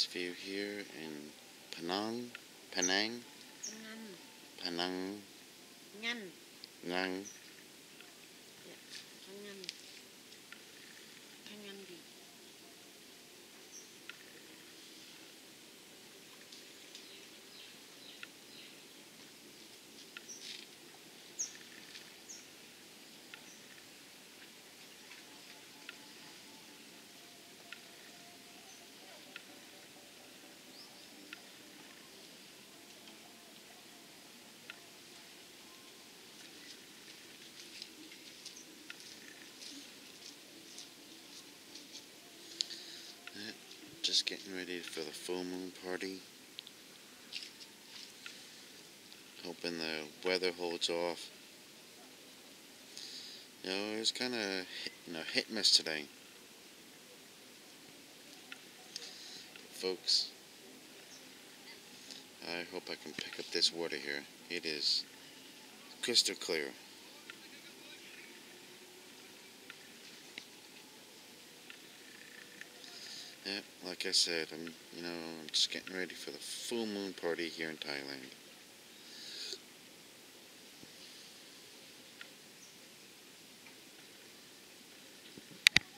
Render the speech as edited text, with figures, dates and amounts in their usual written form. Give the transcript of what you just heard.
nice view here in Penang, Penang, Penang, Ngan. Nang. Ya, Ngan. Ngan di. Just getting ready for the full moon party. Hoping the weather holds off. It was kind of hit and miss today, folks. I hope I can pick up this water here. It is crystal clear. Yeah, like I said, I'm just getting ready for the full moon party here in Thailand.